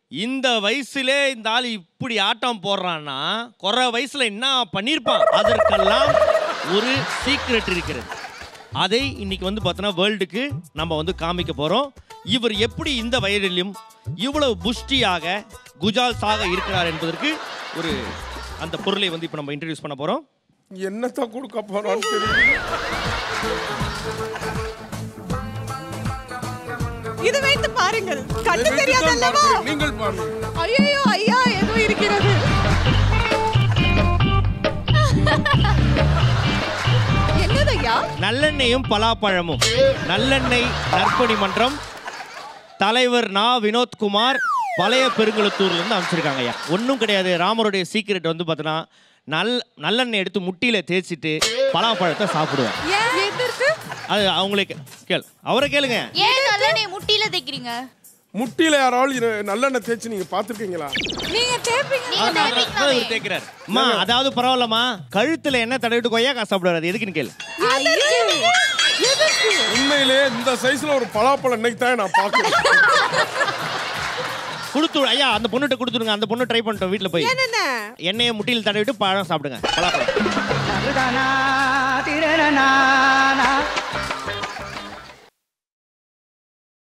இந்த வயசுல இந்த ஆள் இப்படி ஆட்டம் போடுறான்னா குறை வயசுல என்ன பண்ணியிருப்பான்? அதற்கெல்லாம் ஒரு சீக்ரெட் இருக்கிறது. அதை இன்னைக்கு வந்து பார்த்தோன்னா வேர்ல்டுக்கு நம்ம வந்து காமிக்க போகிறோம். இவர் எப்படி இந்த வயதிலும் இவ்வளவு புஷ்டியாக குஜால்ஸாக இருக்கிறார் என்பதற்கு ஒரு அந்த பொருளை வந்து இப்போ நம்ம இன்ட்ரடியூஸ் பண்ண போகிறோம். என்னத்தான் கொடுக்க போறான்னு தெரியல. இது வைத்து பாருங்கள். கண்ணு தெரியாதல்லவா? நீங்கள் பாருங்க. ஐயோ ஐயா ஏதோ இருக்கிறது. என்னதையா? நல்லெண்ணெயும் பலாப்பழமும். நல்லெண்ணெய் நற்பணி மன்றம் தலைவர் நா வினோத்குமார் பழைய பெருங்குளத்தூர்ல இருந்து அமைச்சிருக்காங்க ஐயா. ஒன்றும் கிடையாது. ராமருடைய சீக்கிரட் வந்து பார்த்தோன்னா நல்லெண்ணெய் எடுத்து முட்டியில தேய்ச்சிட்டு பலாப்பழத்தை சாப்பிடுவேன். அது அவங்களே அவரை கேளுங்க. ஏன் நல்லெண்ணெய் முட்டியில தேய்க்கிறீங்க? முட்டியில யாராவது நல்லெண்ணெய் தேய்ச்சி நீங்க பாத்துருக்கீங்களா? நீங்க தேய்க்கிறார். அம்மா அதாவது பரவாயில்லம்மா, கழுத்துல என்ன தடவிட்டு கொய்யாக்காய் சாப்பிடுறாரு, எதுக்குன்னு கேளு. உண்மையிலே இந்த சைஸ்ல ஒரு பலாப்பழம் இன்னைக்கு தான் நான் பாக்குறேன். கொடுத்து ஐயா அந்த பொண்ணுகிட்ட கொடுத்துருங்க. அந்த பொண்ணு ட்ரை பண்ணிட்டோம் வீட்டில் போய். எண்ணெயை முட்டியில் தடவிட்டு பழம் சாப்பிடுங்க. பலாப்பழம்